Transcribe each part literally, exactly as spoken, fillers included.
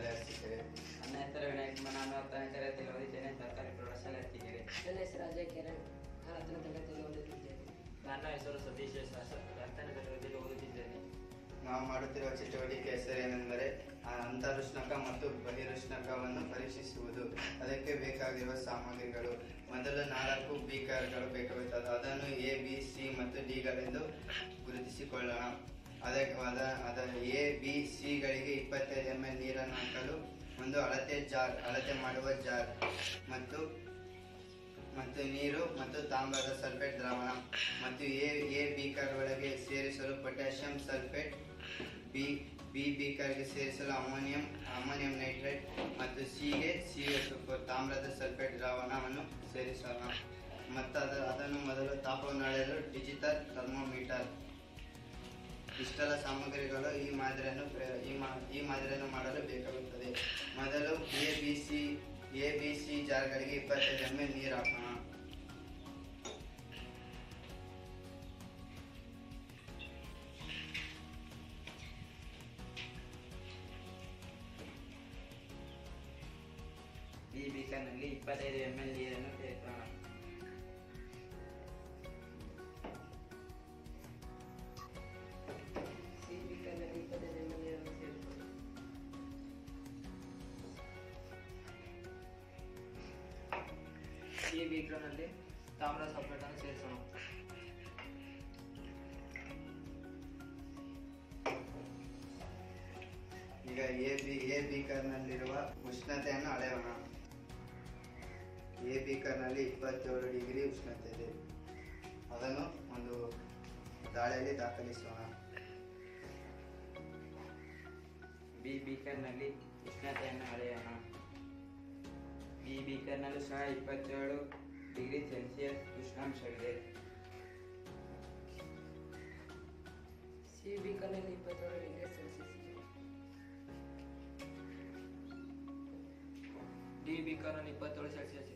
ತಯಾರಿಸುತ್ತೇವೆ. ನನ್ನ ಹೆಸರು ವಿನಾಯಕ್ ಕುಮಾರ್. ನಾನು ಹತ್ತನೇ ತರಗತಿಯಲ್ಲಿ ಓದಿದ್ದೇನೆ. ಸರ್ಕಾರಿ ಪ್ರೌಢಶಾಲೆ ಹತ್ತಿಗೆರೆ. ನನ್ನ ಹೆಸರು ಅಜಯ್ ಕಿರಣ್. ನಾನು ಹತ್ತನೇ ತರಗತಿಯಲ್ಲಿ ಓದುತ್ತಿದ್ದೇನೆ. ನನ್ನ ಹೆಸರು ಸತೀಶ್. ಹತ್ತನೇ ತರಗತಿಯಲ್ಲಿ ಓದುತ್ತಿದ್ದೇನೆ. ನಾವು ಮಾಡುತ್ತಿರುವ ಚಟುವಟಿಕೆ ಹೆಸರೇನೆಂದರೆ ಅಂತರುಷ್ಣಕ ಮತ್ತು ಬಹಿರುಷ್ಣಕವನ್ನು ಪರೀಕ್ಷಿಸುವುದು. ಅದಕ್ಕೆ ಬೇಕಾಗಿರುವ ಸಾಮಗ್ರಿಗಳು: ಮೊದಲು ನಾಲ್ಕು ಬೀಕರ್ಗಳು ಬೇಕಾಗುತ್ತದೆ. ಅದನ್ನು ಎ, ಬಿ, ಸಿ ಮತ್ತು ಡಿಗಳೆಂದು ಗುರುತಿಸಿಕೊಳ್ಳೋಣ. ಅದಕ್ಕೆ ಅದ ಅದ ಎ, ಬಿ, ಸಿಗಳಿಗೆ ಇಪ್ಪತ್ತೈದು ಎಮ್ ಎಲ್ ನೀರನ್ನು ಹಾಕಲು ಒಂದು ಅಳತೆ ಜಾರ್, ಅಳತೆ ಮಾಡುವ ಜಾರ್ ಮತ್ತು ಮತ್ತು ನೀರು ಮತ್ತು ತಾಮ್ರದ ಸಲ್ಫೇಟ್ ದ್ರಾವಣ ಮತ್ತು ಎ ಎ ಬೀಕರ್ ಒಳಗೆ ಸೇರಿಸಲು ಪೊಟ್ಯಾಷಿಯಂ ಸಲ್ಫೇಟ್, ಬಿ ಬಿ ಬೀಕರ್ಗೆ ಸೇರಿಸಲು ಅಮೋನಿಯಂ ಅಮೋನಿಯಂ ನೈಟ್ರೇಟ್ ಮತ್ತು ಸಿಗೆ ಸಿ ತಾಮ್ರದ ಸಲ್ಫೇಟ್ ದ್ರಾವಣವನ್ನು ಸೇರಿಸೋಣ. ಮತ್ತು ಅದ ಅದನ್ನು ಮೊದಲು ತಾಪವನ್ನು ಅಳೆಯಲು ಡಿಜಿಟಲ್ ಥರ್ಮೋಮೀಟರ್. ಇಷ್ಟೆಲ್ಲ ಸಾಮಗ್ರಿಗಳು ಈ ಮಾದರಿಯನ್ನು ಈ ಮಾ ಈ ಮಾದರಿಯನ್ನು ಮಾಡಲು ಬೇಕಾಗುತ್ತದೆ. ಮೊದಲು A B C A B C ಜಾರ್ಗಳಿಗೆ ಇಪ್ಪತ್ತೈದು ಎಮ್ ಎಲ್ ನೀರು ಹಾಕೋಣ. ಬಿ ಬೀಕರ್ನಲ್ಲಿ ಇಪ್ಪತ್ತೈದು ಎಮ್ ಎಲ್ ನೀರನ್ನು ಸೇರಿಸೋಣ. ಸಿ ಬೀಕರ್ನಲ್ಲಿ ಇಪ್ಪತ್ತೈದು ಎಮ್ ಎಲ್ ನೀರನ್ನು ಸೇರಿಸೋಣ. ಈ ಬೀಕರ್ನಲ್ಲಿ ತಾಮ್ರದ ಸಲ್ಫೇಟ್ ಅನ್ನು ಸೇರಿಸೋಣ. ಈಗ ಎ ಬಿ ಎ ಬೀಕರ್ನಲ್ಲಿರುವ ಉಷ್ಣತೆಯನ್ನು ಅಳೆಯೋಣ. ಎ ಬೀಕರ್ನಲ್ಲಿ ಇಪ್ಪತ್ತೇಳು ಡಿಗ್ರಿ ಉಷ್ಣತೆ ಇದೆ. ಅದನ್ನು ಒಂದು ದಾಳಿಯಲ್ಲಿ ದಾಖಲಿಸೋಣ. ಬಿ ಬೀಕರ್ನಲ್ಲಿ ಉಷ್ಣತೆಯನ್ನು ಅಳೆಯೋಣ. ಬಿ ಬೀಕರ್ನಲ್ಲೂ ಸಹ ಇಪ್ಪತ್ತೇಳು ಡಿಗ್ರಿ ಸೆಲ್ಸಿಯಸ್ ಉಷ್ಣಾಂಶವಿದೆ. ಸಿ ಬೀಕರ್ನಲ್ಲಿ ಇಪ್ಪತ್ತೇಳು ಡಿಗ್ರಿ ಸೆಲ್ಸಿಯಸ್ ಇದೆ. ಡಿ ಬೀಕರ್ನಲ್ಲಿ ಇಪ್ಪತ್ತೇಳು ಸೆಲ್ಸಿಯಸ್ ಇದೆ.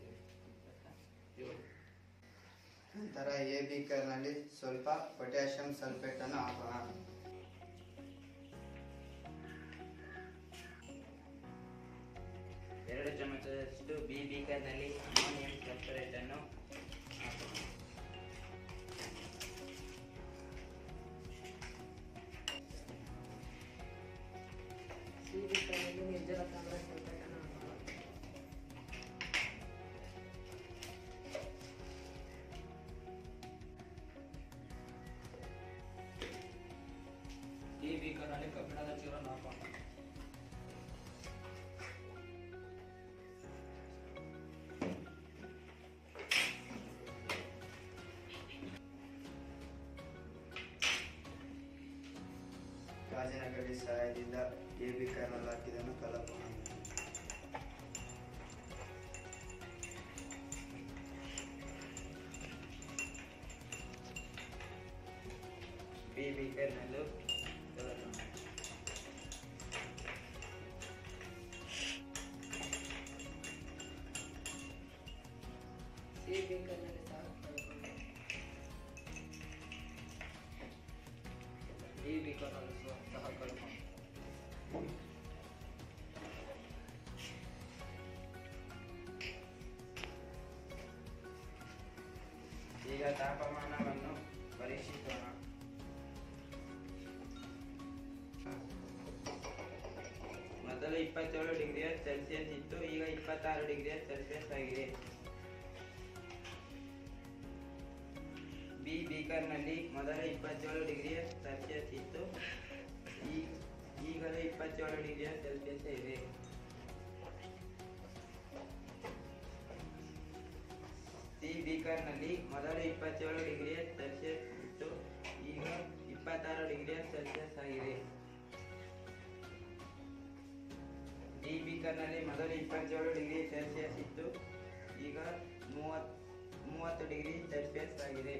ನಂತರ ಎ ಬೀಕರ್ನಲ್ಲಿ ಸ್ವಲ್ಪ ಪೊಟ್ಯಾಷಿಯಂ ಸಲ್ಫೇಟ್ ಅನ್ನು ಹಾಕೋಣ. ಎರಡು ಚಮಚದಷ್ಟು ಬಿ ಬೀಕರ್ನಲ್ಲಿ ಅಮೋನಿಯಂ ಸಲ್ಫರೇಟ್ ಅನ್ನು ಹಾಕೋಣ. ಸಿ ಬೀಕರ್ನಲ್ಲಿ ನಿರ್ಜಲ ತಾಮ್ರದ ಸಲ್ಫೇಟ್ ಅನ್ನು ಹಾಕೋಣ. ಈ ಬೀಕರ್ನಲ್ಲಿ ಕಬ್ಬಿಣದ ಚೂರನ್ನು ಹಾಕೋಣ. ಗಾಜಿನ ಗಡಿ ಸಹಾಯದಿಂದ ಎ ಬೀಕರ್ನಲ್ಲಿ ಹಾಕಿದನ್ನು ಕಲಕೋಣ. ಬಿ ಬೀಕರ್ನಲ್ಲೂ ಕಲಕೋಣ. ಸಿ ಬೀಕರ್ನಲ್ಲಿ ಸಹ ಕಲಕೋಣ. ಈ ಬೀಕರ್ನಲ್ಲಿ ಸಹ ಕಲಕೋಣ. ಈಗ ತಾಪಮಾನವನ್ನು ಪರೀಕ್ಷಿಸೋಣ. ಮೊದಲು ಇಪ್ಪತ್ತೇಳು ಡಿಗ್ರಿ ಸೆಲ್ಸಿಯಸ್ ಇತ್ತು. ಈಗ ಇಪ್ಪತ್ತಾರು ಡಿಗ್ರಿ ಸೆಲ್ಸಿಯಸ್ ಆಗಿದೆ. ಬಿ ಬೀಕರ್ನಲ್ಲಿ ಮೊದಲು ಇಪ್ಪತ್ತೇಳು ಡಿಗ್ರಿ ಸೆಲ್ಸಿಯಸ್ ಇತ್ತು. ಈಗಲೂ ಇಪ್ಪತ್ತೇಳು ಡಿಗ್ರಿ ಸೆಲ್ಸಿಯಸ್ ಇದೆ. ಸಿ ಬೀಕರ್ನಲ್ಲಿ ಮೊದಲು ಇಪ್ಪತ್ತೇಳು ಡಿಗ್ರಿ ಸೆಲ್ಸಿಯಸ್ ಇತ್ತು. ಈಗ ಇಪ್ಪತ್ತಾರು ಡಿಗ್ರಿ ಸೆಲ್ಸಿಯಸ್ ಆಗಿದೆ. ಡಿ ಬೀಕರ್ನಲ್ಲಿ ಮೊದಲು ಇಪ್ಪತ್ತೇಳು ಡಿಗ್ರಿ ಸೆಲ್ಸಿಯಸ್ ಇತ್ತು. ಈಗ ಮೂವತ್ ಮೂವತ್ತು ಡಿಗ್ರಿ ಸೆಲ್ಸಿಯಸ್ ಆಗಿದೆ.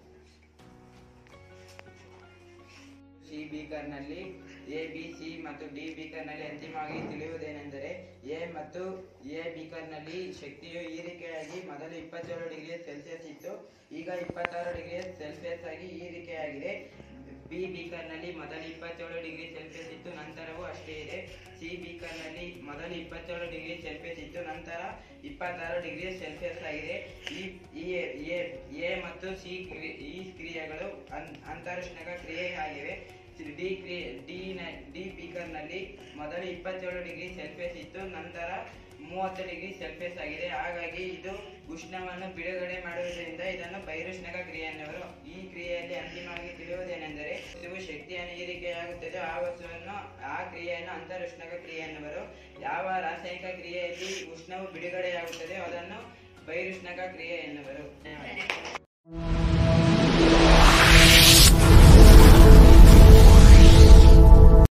ಸಿ ಬೀಕರ್ನಲ್ಲಿ ಎ, ಬಿ, ಸಿ ಮತ್ತು ಡಿ ಬೀಕರ್ನಲ್ಲಿ ಅಂತಿಮವಾಗಿ ತಿಳಿಯುವುದೇನೆಂದರೆ ಎ ಮತ್ತು ಎ ಬೀಕರ್ನಲ್ಲಿ ಶಕ್ತಿಯು ಹೀರಿಕೆಯಾಗಿ ಮೊದಲು ಇಪ್ಪತ್ತೇಳು ಡಿಗ್ರಿ ಸೆಲ್ಸಿಯಸ್ ಇತ್ತು. ಈಗ ಇಪ್ಪತ್ತಾರು ಡಿಗ್ರಿ ಸೆಲ್ಸಿಯಸ್ ಆಗಿ ಹೀರಿಕೆಯಾಗಿದೆ. ಬಿ ಬೀಕರ್ನಲ್ಲಿ ಮೊದಲು ಇಪ್ಪತ್ತೇಳು ಡಿಗ್ರಿ ಸೆಲ್ಸಿಯಸ್ ಇತ್ತು, ನಂತರವೂ ಅಷ್ಟೇ ಇದೆ. ಸಿ ಸಿ ಬೀಕರ್ನಲ್ಲಿ ಮೊದಲು ಇಪ್ಪತ್ತೇಳು ಡಿಗ್ರಿ ಸೆಲ್ಸಿಯಸ್ ಇತ್ತು, ನಂತರ ಇಪ್ಪತ್ತಾರು ಡಿಗ್ರಿ ಸೆಲ್ಸಿಯಸ್ ಆಗಿದೆ. ಈ ಈ ಎ ಮತ್ತು ಸಿ ಈ ಕ್ರಿಯೆಗಳು ಅಂತರುಷ್ಣಕ ಕ್ರಿಯೆ ಆಗಿವೆ. ಡಿ ಕ್ರಿಯೆ ಡಿ ಡಿ ಬೀಕರ್ನಲ್ಲಿ ಮೊದಲು ಇಪ್ಪತ್ತೇಳು ಡಿಗ್ರಿ ಸೆಲ್ಸಿಯಸ್ ಇತ್ತು, ನಂತರ ಮೂವತ್ತು ಡಿಗ್ರಿ ಸೆಲ್ಸಿಯಸ್ ಆಗಿದೆ. ಹಾಗಾಗಿ ಇದು ಉಷ್ಣವನ್ನು ಬಿಡುಗಡೆ ಮಾಡುವುದರಿಂದ ಇದನ್ನು ಬಹಿರುಷ್ಣಕ ಕ್ರಿಯೆ ಎನ್ನುವರು. ಈ ಕ್ರಿಯೆಯಲ್ಲಿ ಅಂತಿಮವಾಗಿ ತಿಳಿಯುವುದೇನೆಂದರೆ ವಸ್ತುವು ಶಕ್ತಿಯನ್ನು ಹೀರಿಕೆಯಾಗುತ್ತದೆ, ಆ ವಸ್ತುವನ್ನು ಆ ಕ್ರಿಯೆಯನ್ನು ಅಂತರುಷ್ಣಕ ಕ್ರಿಯೆ ಎನ್ನುವರು. ಯಾವ ರಾಸಾಯನಿಕ ಕ್ರಿಯೆಯಲ್ಲಿ ಉಷ್ಣವು ಬಿಡುಗಡೆಯಾಗುತ್ತದೆ ಅದನ್ನು ಬಹಿರುಷ್ಣಕ ಕ್ರಿಯೆ ಎನ್ನುವರು. ಧನ್ಯವಾದ.